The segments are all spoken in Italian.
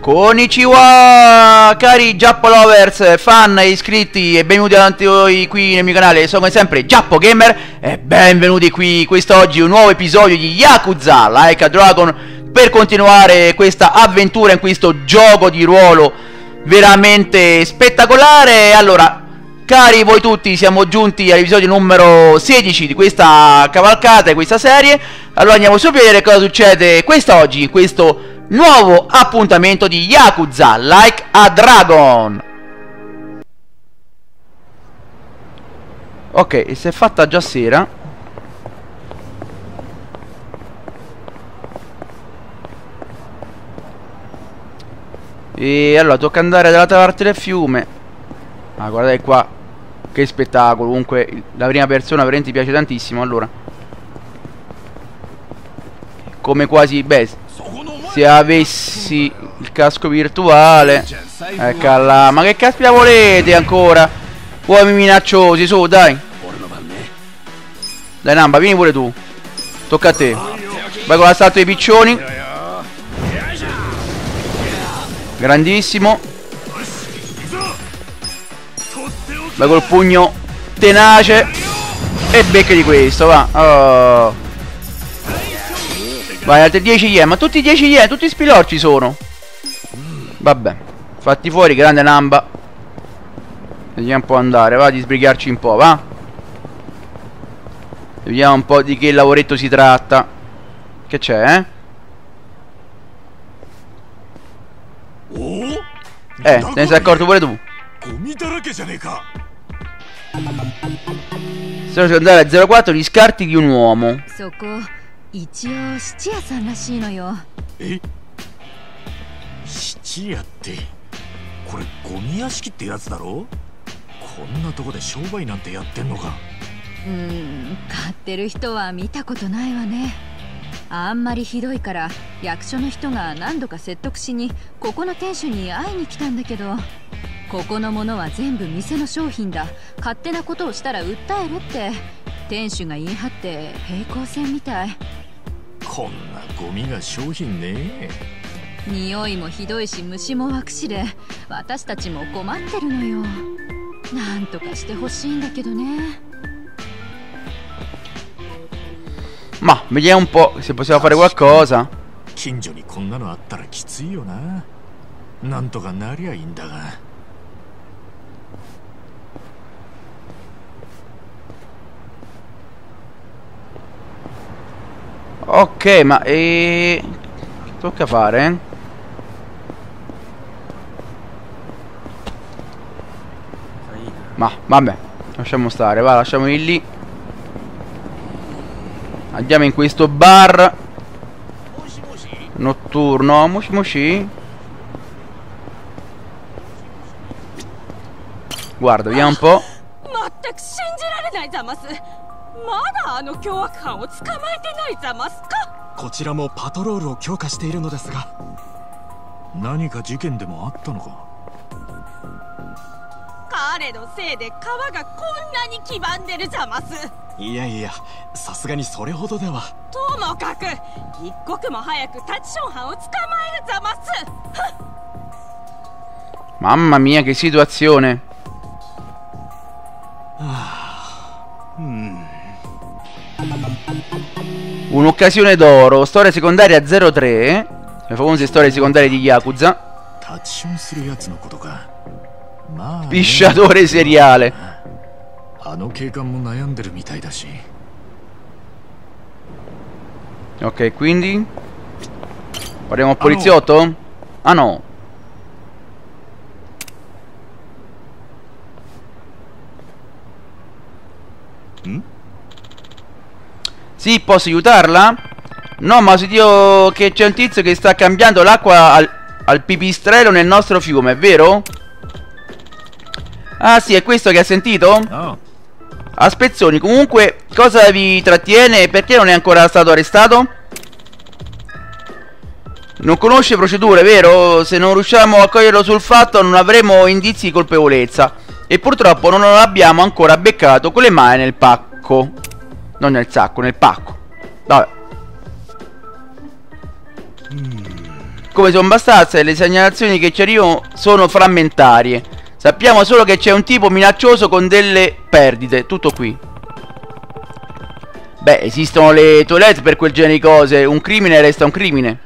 Konnichiwa, cari Giappo lovers, fan e iscritti, e benvenuti davanti a voi qui nel mio canale. Sono come sempre Giappo Gamer e benvenuti qui quest'oggi un nuovo episodio di Yakuza Like a Dragon, per continuare questa avventura in questo gioco di ruolo veramente spettacolare. Allora, cari voi tutti, siamo giunti all'episodio numero 16 di questa cavalcata, di questa serie. Allora andiamo subito a vedere cosa succede quest'oggi, questo nuovo appuntamento di Yakuza Like a Dragon. Ok, si è fatta già sera. E allora tocca andare dall'altra parte del fiume. Ah, guardate qua, che spettacolo. Comunque la prima persona veramente piace tantissimo. Allora, come quasi, beh, se avessi il casco virtuale. Ecco là. Ma che caspita volete ancora? Uomini minacciosi, su, dai. Dai Namba, vieni pure tu. Tocca a te. Vai con l'assalto dei piccioni. Grandissimo. Vai col pugno tenace. E becca di questo, va. Oh. Vai, altri 10 yen. Ma tutti 10 yen, tutti spilorci sono. Vabbè, fatti fuori, grande Namba. Vediamo un po' andare, va, di sbrigarci un po', va. Vediamo un po' di che lavoretto si tratta. Che c'è, te ne sei accorto pure tu. Sono secondario a 04, gli scarti di un uomo. 一応質屋さんらしいのよ。え？質屋ってこれゴミ屋敷ってやつだろ？こんなとこで商売なんてやってんのか。買ってる人は見たことないわね。あんまりひどいから役所の人が何度か説得しにここの店主に会いに来たんだけど、ここのものは全部店の商品だ、勝手なことをしたら訴えるって店主が言い張って平行線みたい。こんなゴミが商品ね。匂いもひどいし虫も湧くしで私たちも困ってるのよ。なんとかしてほしいんだけどね。 Ma vediamo un po' se possiamo fare qualcosa. 近所にこんなのあったらきついよな。なんとかなりゃいいんだが。 Ok, ma tocca fare? Ma vabbè, lasciamo stare, va, lasciamoli lì. Andiamo in questo bar notturno. Mushi mushi. Guarda, vediamo un po'. まだあの凶悪犯を捕まえてないざますか。 こちらもパトロールを強化しているのですが。何か事件でもあったのか。 彼のせいで川がこんなに黄ばんでるざます。 いやいや、さすがにそれほどでは。 ともかく一刻も早くタチション犯を捕まえるざます。 Mamma mia, che situazione. Un'occasione d'oro. Storia secondaria 03. Le famose storie secondarie di Yakuza. Pisciatore seriale. Ok, quindi guardiamo il poliziotto? Ah no. Sì, posso aiutarla? No, ma ho sentito che c'è un tizio che sta cambiando l'acqua al pipistrello nel nostro fiume, è vero? Ah sì, è questo che ha sentito? No. A spezzoni. Comunque, cosa vi trattiene e perché non è ancora stato arrestato? Non conosce procedure, vero? Se non riusciamo a coglierlo sul fatto non avremo indizi di colpevolezza. E purtroppo non lo abbiamo ancora beccato con le mani nel pacco. Non nel sacco, nel pacco. Vabbè. come sono bastarse, le segnalazioni che ci arrivano sono frammentarie. Sappiamo solo che c'è un tipo minaccioso con delle perdite. Tutto qui. Beh, esistono le toilette per quel genere di cose. Un crimine resta un crimine.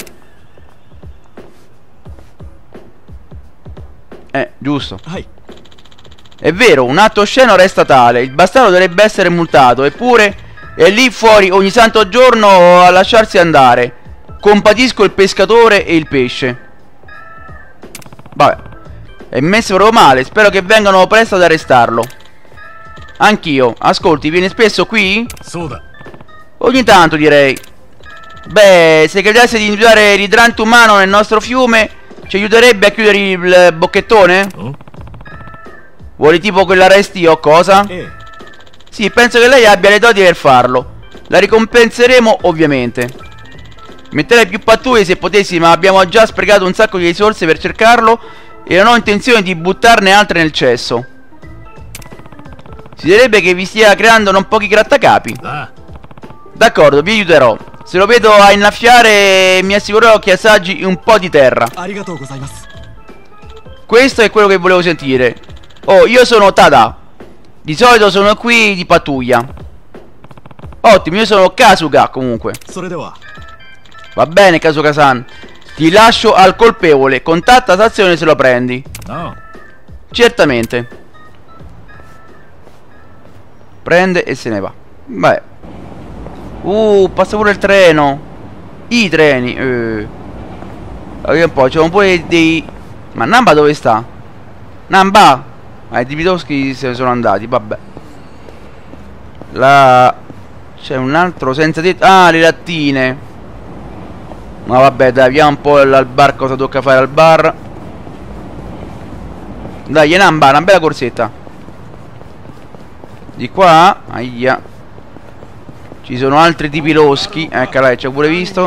Giusto. È vero, un atto osceno resta tale. Il bastardo dovrebbe essere multato. Eppure è lì fuori ogni santo giorno a lasciarsi andare. Compatisco il pescatore e il pesce. Vabbè, è messo proprio male. Spero che vengano presto ad arrestarlo. Anch'io. Ascolti, vieni spesso qui? Ogni tanto, direi. Beh, se credesse di individuare l'idrante umano nel nostro fiume, ci aiuterebbe a chiudere il bocchettone? Vuole tipo che l'arresti o cosa? Sì, penso che lei abbia le doti per farlo. La ricompenseremo ovviamente. Metterei più pattuglie se potessi, ma abbiamo già sprecato un sacco di risorse per cercarlo e non ho intenzione di buttarne altre nel cesso. Si direbbe che vi stia creando non pochi grattacapi. D'accordo, vi aiuterò. Se lo vedo a innaffiare, mi assicurerò che assaggi un po' di terra. Questo è quello che volevo sentire. Oh, io sono Tada. Di solito sono qui di pattuglia. Ottimo, io sono Kasuga comunque. Va bene, Kasuga-san. Ti lascio al colpevole. Contatta stazione se lo prendi. Certamente. Prende e se ne va. Beh. Passa pure il treno. I treni. Vediamo un po', c'è pure dei... Ma Namba dove sta? Namba! I Dipitoschi se ne sono andati, vabbè. C'è un altro senza tetto. Ah, le lattine. Ma vabbè, dai, vediamo un po' al bar cosa tocca fare al bar. Dai, Namba, una bella corsetta. Di qua, aia. Ci sono altri tipi loschi. Eccola, ci ho pure visto.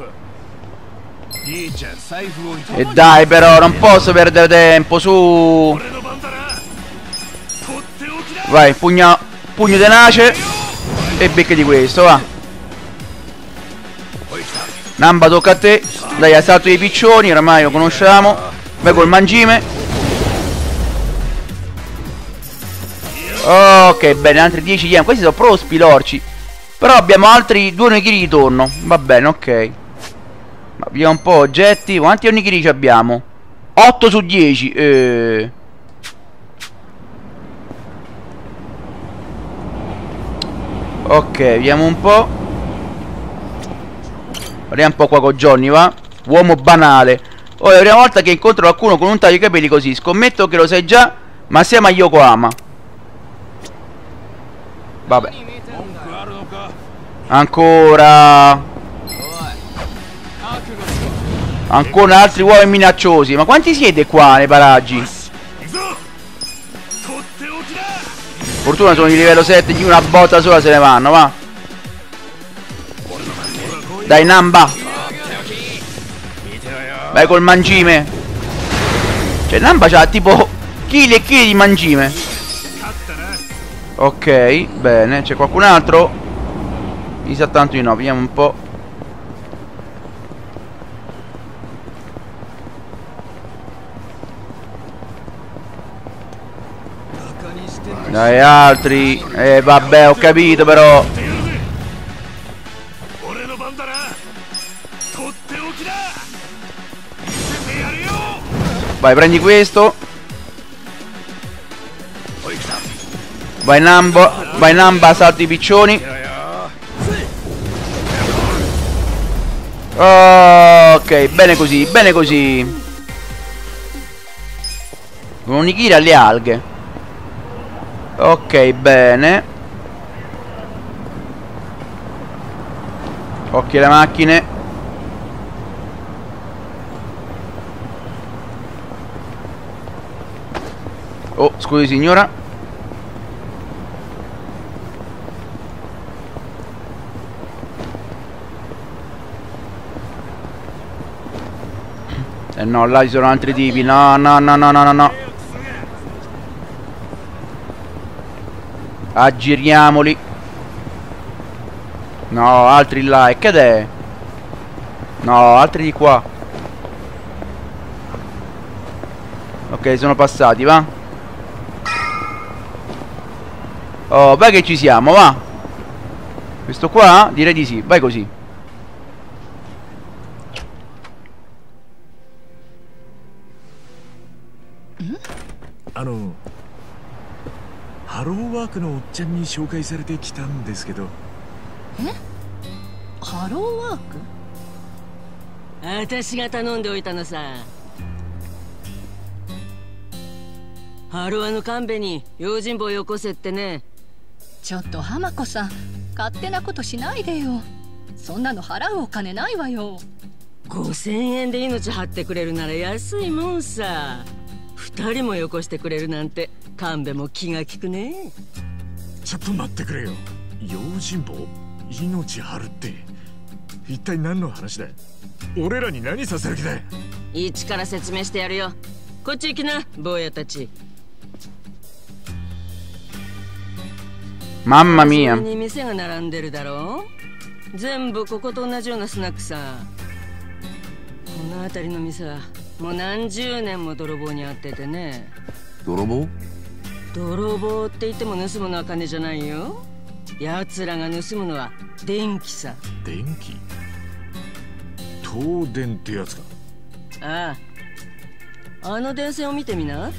E dai, però, non posso perdere tempo, su. Vai, pugno tenace. E becca di questo, va. Namba, tocca a te. Dai, assalto dei piccioni, oramai lo conosciamo. Vai col mangime. Ok, bene, altri 10 yen. Questi sono proprio spilorci. Però abbiamo altri 2 onigiri di tonno. Va bene, ok. Ma vediamo un po' oggetti. Quanti onigiri abbiamo? 8 su 10. Ok, vediamo un po'. Guardiamo un po' qua con Johnny, va. Uomo banale. Oh, è la prima volta che incontro qualcuno con un taglio di capelli così. Scommetto che lo sai già, ma siamo a Yokohama. Vabbè. Ancora altri uomini minacciosi. Ma quanti siete qua nei paraggi? Fortuna sono di livello 7. Di una botta sola se ne vanno, va. Dai, Namba. Vai col mangime. Cioè Namba c'ha tipo chili e chili di mangime. Ok, bene. C'è qualcun altro? Mi sa tanto di no. Vediamo un po'. Dai, altri. Vabbè, ho capito però. Vai, prendi questo. Vai Namba, salti i piccioni. Ok, bene così, bene così. Un onigiri alle alghe. Ok, bene. Occhio alle macchine. Oh, scusi signora. No, là ci sono altri tipi. No, no, no, no, no, no. Aggiriamoli. No, altri là. E che è? No, altri di qua. Ok, sono passati, va. Oh, vai che ci siamo, va. Questo qua? Direi di sì, vai così. ハローワークのおっちゃんに紹介されてきたんですけど。 え？ハローワーク？私が頼んでおいたのさ。ハロワの神戸に用心棒よこせってね。 ちょっと浜子さん、勝手なことしないでよ。そんなの払うお金ないわよ。 5000円で命張ってくれるなら安いもんさ。2人もよこしてくれるなんて神戸も気が利くね。 ちょっと待ってくれよ。用心棒？命張るって一体何の話だ？俺らに何させる気だ？ 一から説明してやるよ。こっち行きな、坊やたち。 Mamma mia. に店が並んでるだろう。全部ここと同じようなスナックさ。この辺りの店はもう何十年も泥棒に遭っててね。 泥棒？ 泥棒って言っても盗むのは金じゃないよ。奴らが盗むのは電気さ。 電気？東電ってやつか。 ああ、あの電線を見てみな。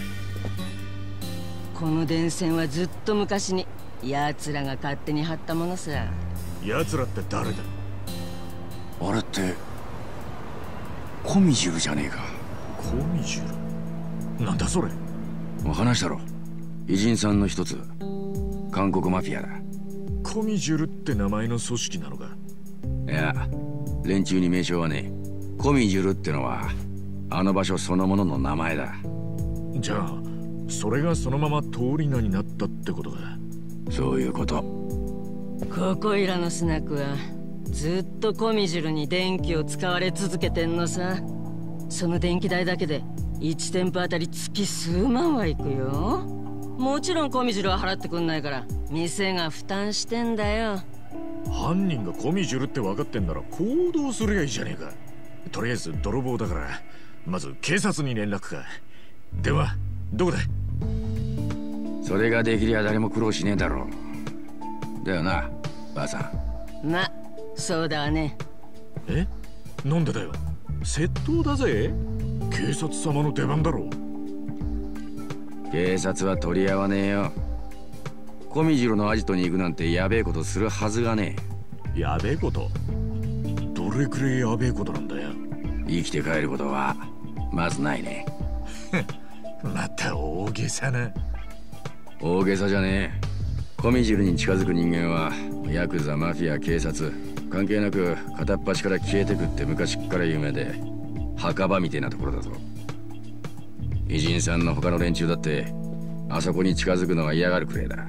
この電線はずっと昔に奴らが勝手に張ったものさ。 奴らって誰だ？ あれってコミジュルじゃねえか。 コミジュル？なんだそれ。 もう話したろ。偉人さんの一つ、韓国マフィアだ。 コミジュルって名前の組織なのか？ いや、連中に名称はねえ。コミジュルってのはあの場所そのものの名前だ。 じゃあそれがそのまま通り名になったってことか？ そういうこと。 ここいらのスナックはずっとコミジュルに電気を使われ続けてんのさ。その電気代だけで1店舗あたり月数万はいくよ。もちろんコミジュルは払ってくんないから店が負担してんだよ。 犯人がコミジュルって分かってんなら行動すりゃいいじゃねえか。とりあえず泥棒だからまず警察に連絡か。電話どこだ？ それができりゃ誰も苦労しねえだろう。だよな、ばあさん。 ま、そうだわね。 え？なんでだよ。窃盗だぜ。警察様の出番だろう。 警察は取り合わねえよ。コミジュルのアジトに行くなんてやべえことするはずがねえ。やべえこと？どれくらいやべえことなんだよ。 生きて帰ることはまずないね。 また大げさな。 大げさじゃねえ。コミジュルに近づく人間はヤクザ、マフィア、警察関係なく片っ端から消えてくって昔っから有名で墓場みてえなところだぞ。偉人さんの他の連中だってあそこに近づくのは嫌がるくらいだ。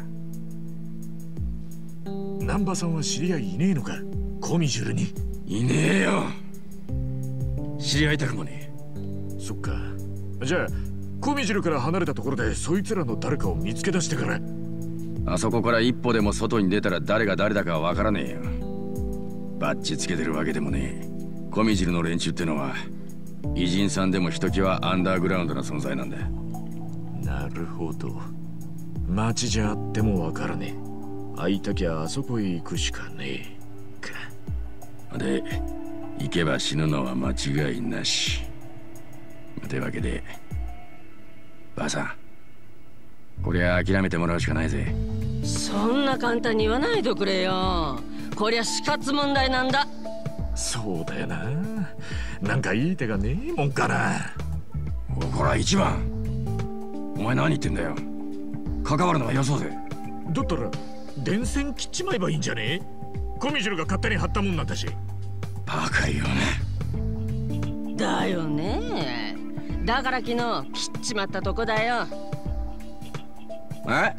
南波さんは知り合いいねえのか？コミジュルに。 いねえよ。知り合いたくもねえ。そっか。じゃあコミジュルから離れたところでそいつらの誰かを見つけ出してから。 あそこから一歩でも外に出たら誰が誰だかわからねえよ。バッチつけてるわけでもねえ。コミジルの連中ってのは偉人さんでもひときわアンダーグラウンドな存在なんだ。 なるほど。街じゃあってもわからねえ。会いたきゃあそこへ行くしかねえか。 で行けば死ぬのは間違いなし。というわけでばあさん、こりゃ諦めてもらうしかないぜ。 そんな簡単に言わないでくれよ。こりゃ死活問題なんだ。 そうだよな。なんかいい手がねえもんかな。 こら一番、お前何言ってんだよ。関わるのはよそうぜ。 だったら電線切っちまえばいいんじゃねえ？コミジュルが勝手に貼ったもんなんだし。 バカよね。だよね。だから昨日切っちまったとこだよ。 え？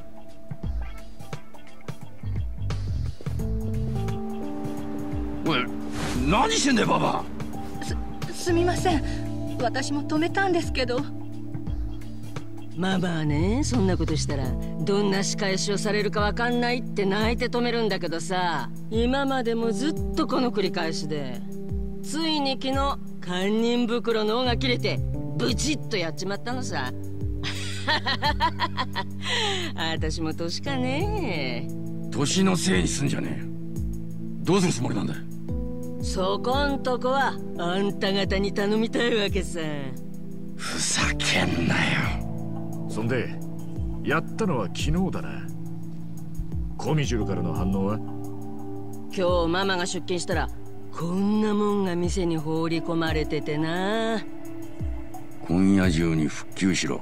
おい、何してんだよババ。 すみません、私も止めたんですけど。 ママはね、そんなことしたらどんな仕返しをされるかわかんないって泣いて止めるんだけどさ、今までもずっとこの繰り返しで、ついに昨日堪忍袋の緒が切れてブチッとやっちまったのさ。私も年かねえ。 年のせいにすんじゃねえ。どうするつもりなんだ。 そこんとこはあんた方に頼みたいわけさ。 ふざけんなよ。 そんでやったのは昨日だな。コミジュルからの反応は？ 今日ママが出勤したらこんなもんが店に放り込まれててな。 今夜中に復旧しろ。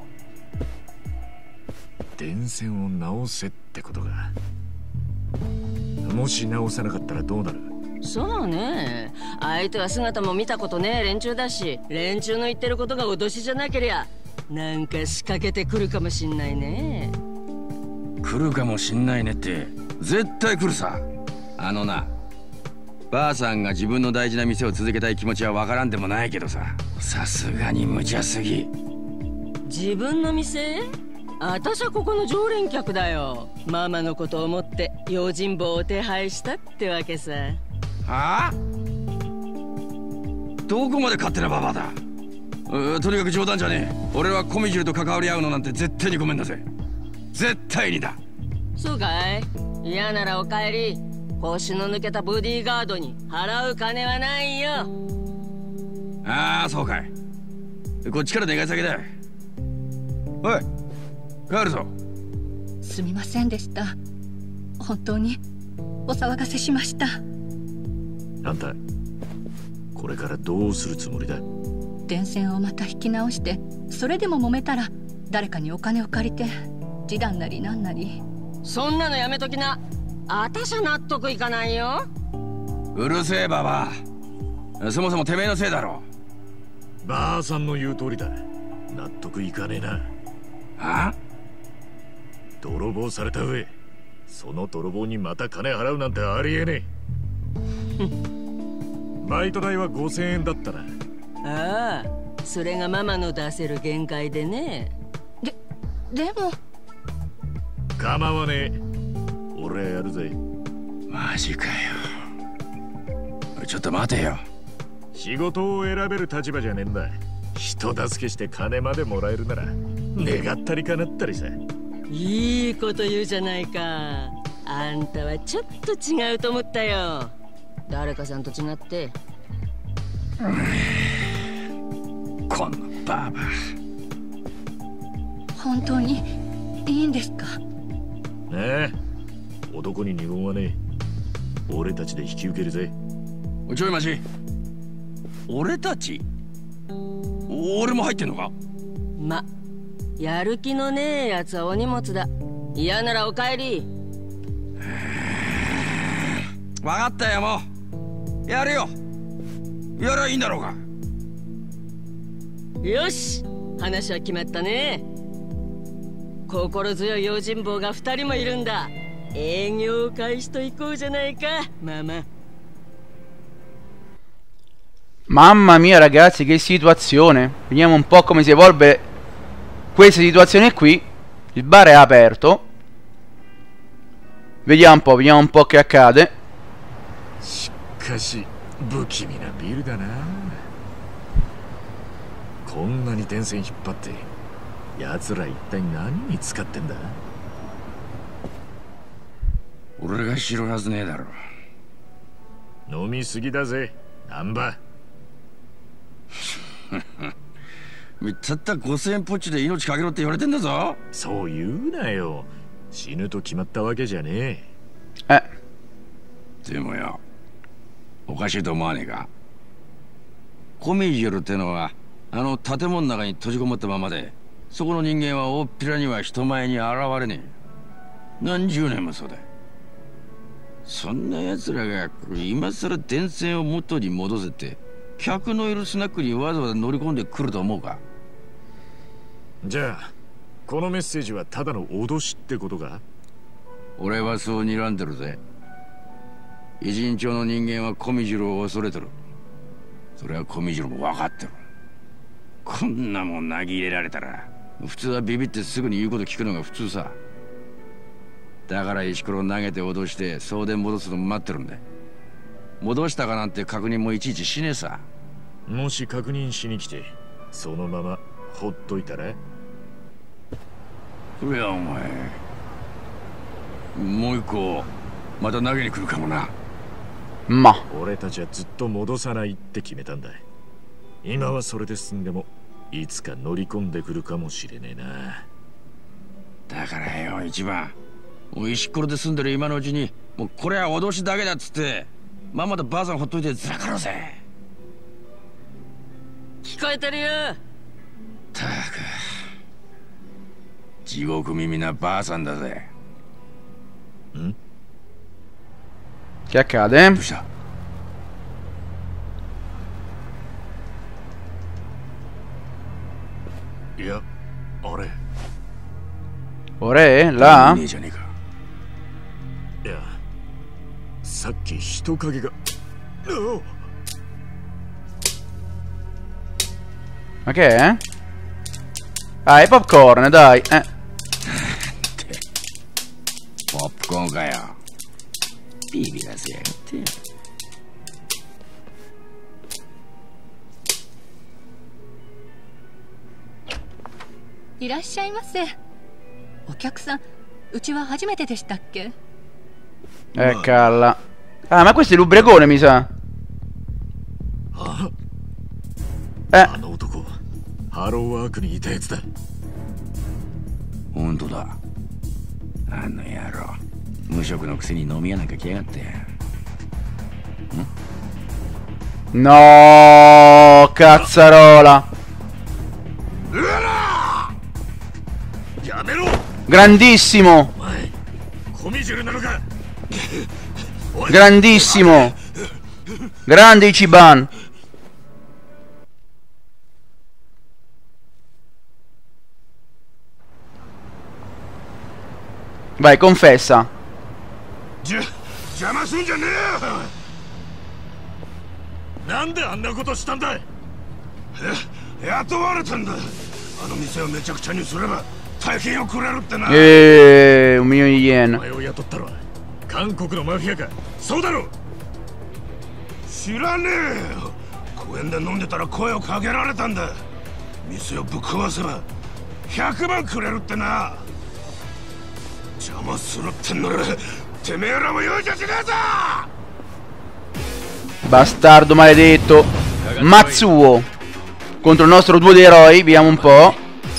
電線を直せってことか。もし直さなかったらどうなる？ そうね、相手は姿も見たことねえ連中だし、連中の言ってることが脅しじゃなけりゃなんか仕掛けてくるかもしんないね。 来るかもしんないねって絶対来るさ。あのな、ばあさんが自分の大事な店を続けたい気持ちはわからんでもないけどさ、さすがに無茶すぎ。 自分の店？私はここの常連客だよ。ママのことを思って用心棒を手配したってわけさ。 はあ？どこまで勝手なババアだ。とにかく冗談じゃねえ。俺はコミジュルと関わり合うのなんて絶対にごめんだぜ。絶対にだ。 そうかい？嫌ならお帰り。腰の抜けたボディーガードに払う金はないよ。 ああ、そうかい。こっちから願い下げだ。おい、帰るぞ。 すみませんでした。本当にお騒がせしました。 あんたこれからどうするつもりだ？ 電線をまた引き直して、それでも揉めたら誰かにお金を借りて示談なりなんなり。 そんなのやめときな。私は納得いかないよ。 うるせえババア。そもそもてめえのせいだろ。 ばあさんの言う通りだ。納得いかねえな。 はあ？ 泥棒された上、その泥棒にまた金払うなんてありえねえ。バイト代は5000円だったな。 ああ、それがママの出せる限界でね。 でも構わねえ。俺やるぜ。 マジかよ。ちょっと待てよ。 仕事を選べる立場じゃねえんだ。人助けして金までもらえるなら願ったり叶ったりさ。 いいこと言うじゃないか。あんたはちょっと違うと思ったよ。誰かさんと違って。 このババア。 本当にいいんですか？ ねえ、男に二言はねえ。俺たちで引き受けるぜ。 ちょい待ち。俺たち？俺も入ってんのか？ ま、やる気のねえやつはお荷物だ。嫌ならお帰り。 分かったよ、もうやるよ。やりゃいいんだろうが。 よし、話は決まったね。心強い用心棒が2人もいるんだ。営業開始と行こうじゃないか、ママ。 Mamma mia ragazzi, che situazione. Vediamo un po' come si evolve questa situazione qui. Il bar è aperto. Vediamo un po' che accade. しかし不気味なビルだな。こんなに電線引っ張って奴ら一体何に使ってんだ？ 俺が知るはずねえだろ。 飲みすぎだぜ、難波。 たった5000円ポッチで命かけろって言われてんだぞ。 そう言うなよ。死ぬと決まったわけじゃねえ。 でもよ、おかしいと思わねえか？コミジュルってのはあの建物の中に閉じこもったままで、そこの人間は大っぴらには人前に現れねえ。何十年もそうだ。そんな奴らが今さら電線を元に戻せて客のいるスナックにわざわざ乗り込んでくると思うか？ じゃあこのメッセージはただの脅しってことか？ 俺はそう睨んでるぜ。偉人町の人間はコミジュルを恐れてる。それはコミジュルも分かってる。こんなもん投げ入れられたら普通はビビってすぐに言うこと聞くのが普通さ。だから石ころ投げて脅して送電戻すのも待ってるんだ。戻したかなんて確認もいちいちしねえさ。 もし確認しに来てそのままほっといたら。 いやお前もう一個また投げに来るかもな。 Ma 俺たちはずっと戻さないって決めたんだ。今はそれで済んでもいつか乗り込んでくるかもしれねえな。 だからよ一番もう石ころで住んでる今のうちにもうこれは脅しだけだっつってまんまとばあさんほっといてずらかろうぜ。 聞こえてるよ。 たく地獄耳なばあさんだぜ。 che accade? どうした？ いや、あれ。 Ore? Là? ねえじゃねえか。 いや、さっき人影が。 Ma che è? Ah, è popcorn, dai. ポップコーンかよ。ビビらせやがって。 いらっしゃいませ。お客さん、うちは初めてでしたっけ？ Calla. Ah, ma questo è l'ubriacone, mi sa. あの男、ハローワークにいたやつだ。 ほんとだ。あの野郎無職のくせに飲み屋なんか来やがって。 No, cazzarola. Grandissimo. Grandissimo. Grande Ichiban. Vai, confessa. 邪魔すんじゃねえよ。なんであんなことしたんだい。雇われたんだ。あの店をめちゃくちゃにすれば大金をくれるってな。 1 milione di yen. お前を雇ったのは韓国のマフィアか。そうだろ。知らねえよ。公園で飲んでたら声をかけられたんだ。店をぶっ壊せば100万くれるってな。邪魔するってんならてめえらも容赦しねえぞ。 Bastardo maledetto. Matsuo contro il nostro duo di eroi. Vediamo un po'.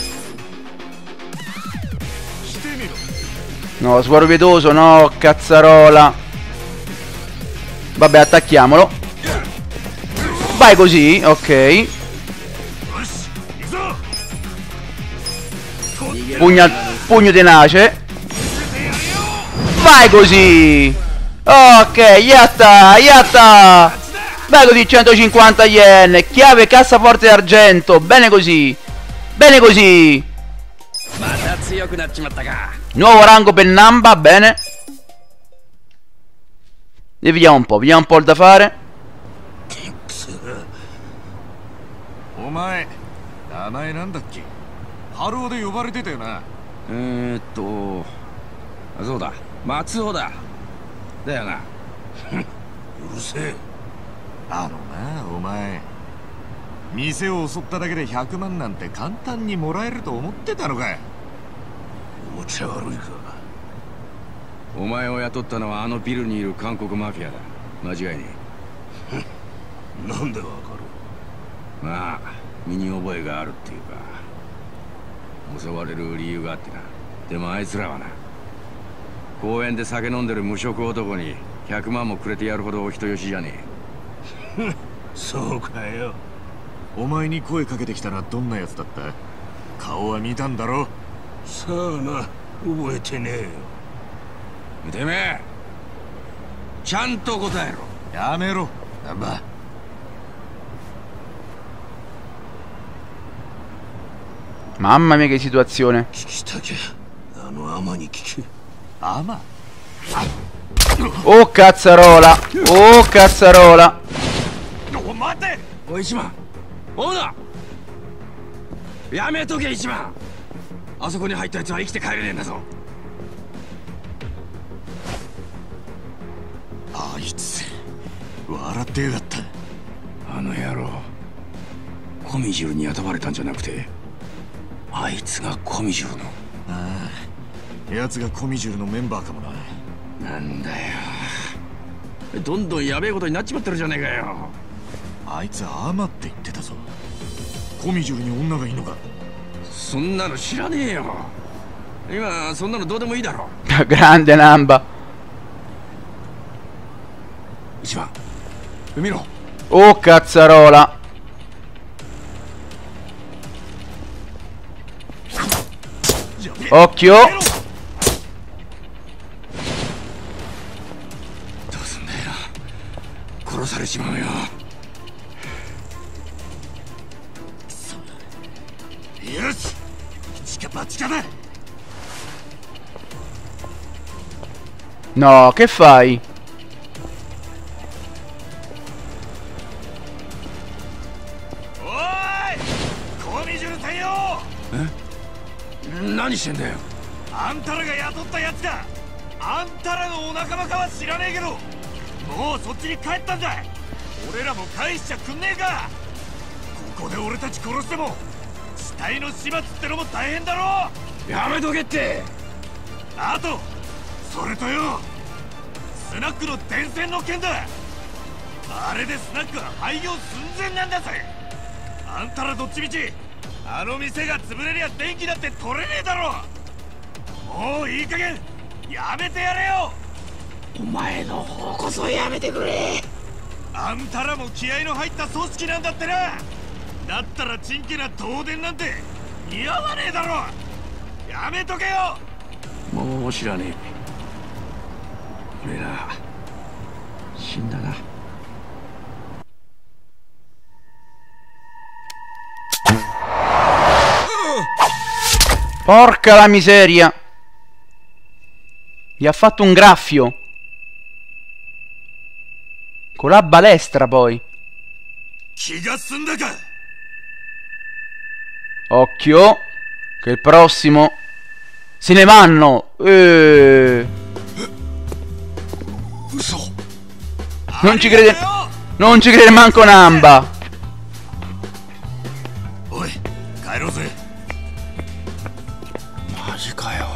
No, sguardo pietoso. No, cazzarola. Vabbè, attacchiamolo. Vai così, ok. Pugno tenace. Vai così. Ok, yatta, yatta. Vai così, 150 yen. Chiave cassaforte d'argento. Bene così. Bene così. Nuovo rango per Namba, bene. E vediamo un po' il da fare. お前、名前なんだっけ。ハローで呼ばれてたよな。 そうだ、松尾だ。だよな。 うるせえ。あのな、お前。店を襲っただけで100万なんて簡単にもらえると思ってたのかよ。おもちゃ悪いか。 お前を雇ったのはあのビルにいる韓国マフィアだ。間違いねえ。なんでわかる。 まあ、身に覚えがあるっていうか。襲われる理由があってな。でもあいつらはな、公園で酒飲んでる無職男に100万もくれてやるほどお人よしじゃねえ。そうかよ。お前に声かけてきたのはどんなやつだった？顔は見たんだろ。さあな、覚えてねえよ。 てめえ、ちゃんと答えろ。 やめろ、ナンバ。 Mamma mia che situazione. Oh cazzarola. Oh cazzarola. Oh Ichiban. Oda. やめとけ一番。あそこに入ったやつは生きて帰れねえんだぞ。 あいつ笑ってやがった。 あの野郎、コミジルに雇われたんじゃなくていつがコミジュルの。 ああ、奴がコミジュルのメンバーかもな。 なんだよ、どんどんやべえことになっちまってるじゃねえかよ。 あいつアーマって言ってたぞ。コミジュルに女がいいのか。 そんなの知らねえよ。今そんなのどうでもいいだろ。 Grande Namba. 一番見ろ。 Oh cazzarola. Occhio. どうすんだよ、殺されちまうよ。 よし、一か八かだ。 No, che fai? おーい、コミジュルさんよ。 何してんだよ。 あんたらが雇ったやつだ。あんたらのお仲間かは知らねえけど、もうそっちに帰ったんだ。俺らも返しちゃくんねえか。ここで俺たち殺しても死体の始末ってのも大変だろ。 やめとけって。 あとそれとよ、スナックの電線の件だ。あれでスナックは廃業寸前なんだぜ。あんたらどっちみちあの店が潰れりゃ電気だって取れねえだろ。もういい加減やめてやれよ。 お前の方こそやめてくれ。 あんたらも気合の入った組織なんだってな。だったらチンケな東電なんて似合わねえだろ。やめとけよ。 もう知らねえ。俺ら死んだな。 Porca la miseria. Gli ha fatto un graffio. Con la balestra poi. 気が済んだか。 Occhio. Che il prossimo. Se ne vanno. Non ci crede. Non ci crede manco Namba. おい、帰ろうぜ。 マジかよ。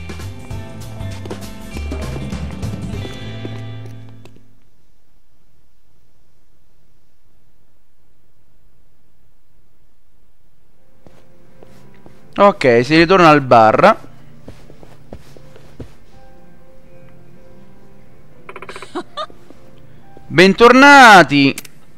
Ok, si ritorna al bar. Bentornati.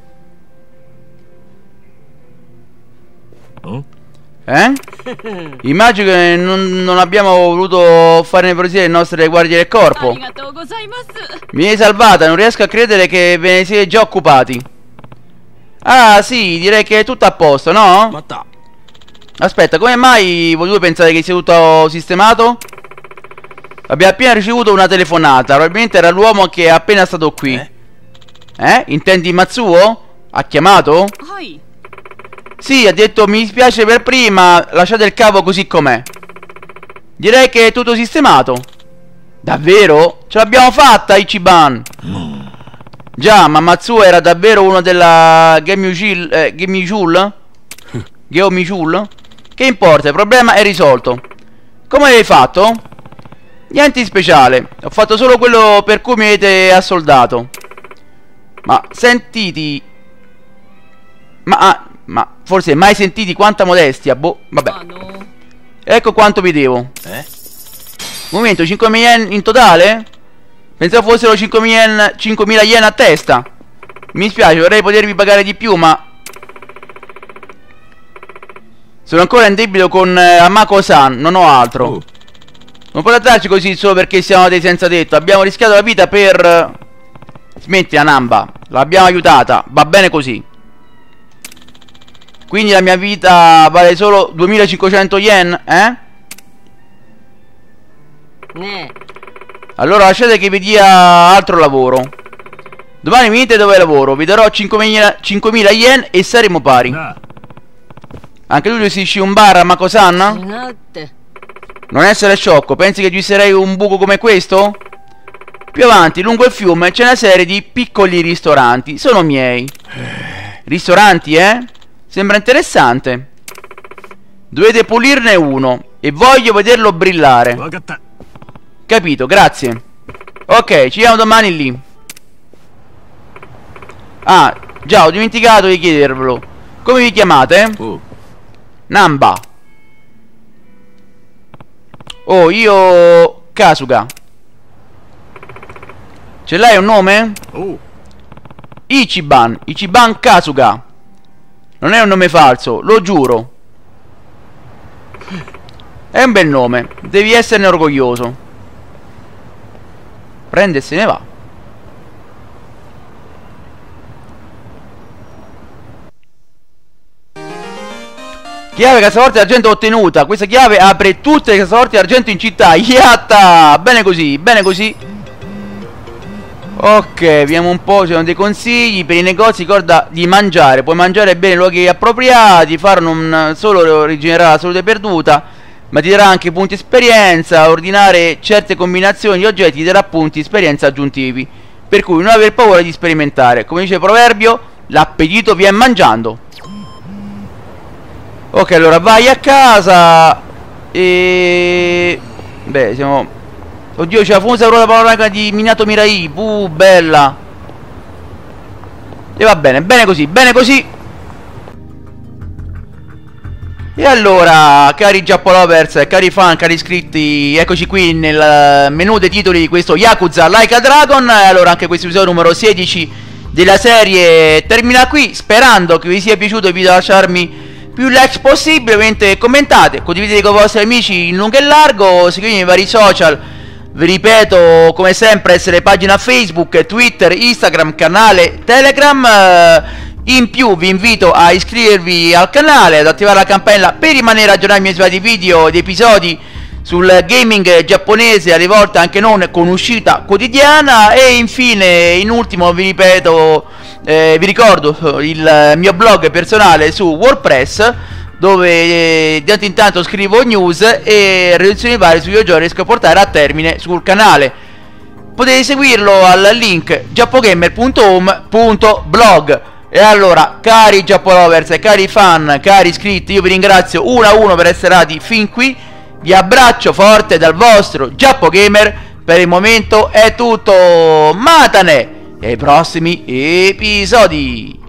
Immagino che non abbiamo voluto fare nevrosire le nostre guardie del corpo. Mi hai salvata, non riesco a credere che ve ne siete già occupati. Ah sì, direi che è tutto a posto, no? Matta. Aspetta, come mai voi due pensate che sia tutto sistemato? Abbiamo appena ricevuto una telefonata. Probabilmente era l'uomo che è appena stato qui. Intendi Matsuo? Ha chiamato? Sì, ha detto mi dispiace per prima, lasciate il cavo così com'è. Direi che è tutto sistemato. Davvero? Ce l'abbiamo fatta, Ichiban. Già, ma Matsuo era davvero uno della Geomijul? Che importa, il problema è risolto. Come l'hai fatto? Niente di speciale, ho fatto solo quello per cui mi avete assoldato. Ma sentiti. Ma forse mai sentiti quanta modestia. Boh, vabbè. Ecco quanto vi devo. Momento, 5.000 yen in totale? Pensavo fossero 5.000 yen a testa. Mi spiace, vorrei potervi pagare di più, ma sono ancora in debito con Amako-san, non ho altro. Non potete darci così solo perché siamo dei senza tetto. Abbiamo rischiato la vita per... Smettila, Namba. L'abbiamo aiutata, va bene così. Quindi la mia vita vale solo 2500 yen, Allora lasciate che vi dia altro lavoro. Domani venite dove lavoro. Vi darò 5.000 yen e saremo pari. Anche tu gestisci un bar a Mako-san? Non essere sciocco, pensi che gestirei un buco come questo? Più avanti, lungo il fiume, c'è una serie di piccoli ristoranti. Sono miei. Ristoranti, Sembra interessante. Dovete pulirne uno e voglio vederlo brillare. Vakatta. Capito, grazie. Ok, ci vediamo domani lì. Ah, già, ho dimenticato di chiedervelo. Come vi chiamate? Oh, Namba. Oh, io... Kasuga. Ce l'hai un nome? oh. Ichiban. Ichiban Kasuga. Non è un nome falso, lo giuro. È un bel nome, devi esserne orgoglioso. Prende e se ne va. Chiave cassaforte d'argento ottenuta. Questa chiave apre tutte le cassaforti d'argento in città. Yatta! Bene così, bene così. Ok, vediamo un po', ci sono dei consigli per i negozi. Ricorda di mangiare, puoi mangiare bene in luoghi appropriati. Faro non solo rigenererà la salute perduta, ma ti darà anche punti esperienza. Ordinare certe combinazioni di oggetti ti darà punti esperienza aggiuntivi, per cui non aver paura di sperimentare. Come dice il proverbio, l'appetito viene mangiando. Ok, allora vai a casa. E... beh, siamo... oddio, c'è la famosa ruota panoramica di Minato Mirai. Bella. E va bene, bene così, bene così. E allora, cari Giappolovers, cari fan, cari iscritti, eccoci qui nel menu dei titoli di questo Yakuza Like a Dragon. E allora anche questo episodio numero 16 della serie termina qui, sperando che vi sia piaciuto e vi lasciarmi più likes possibile. Ovviamente commentate, condividete con i vostri amici in lungo e largo, seguitemi nei vari social. Vi ripeto, come sempre, essere pagina Facebook, Twitter, Instagram, canale Telegram. In più vi invito a iscrivervi al canale, ad attivare la campanella per rimanere aggiornati ai miei svariati video ed episodi sul gaming giapponese, alle volte anche non con uscita quotidiana. E infine, in ultimo, vi ripeto, vi ricordo il mio blog personale su WordPress, dove di tanto in tanto scrivo news e recensioni varie sui videogiochi riesco a portare a termine sul canale. Potete seguirlo al link giappogamer.home.blog. E allora, cari Giappolovers, cari fan, cari iscritti, io vi ringrazio uno a uno per essere stati fin qui. Vi abbraccio forte dal vostro Giappogamer. Per il momento è tutto. Matane! E ai prossimi episodi.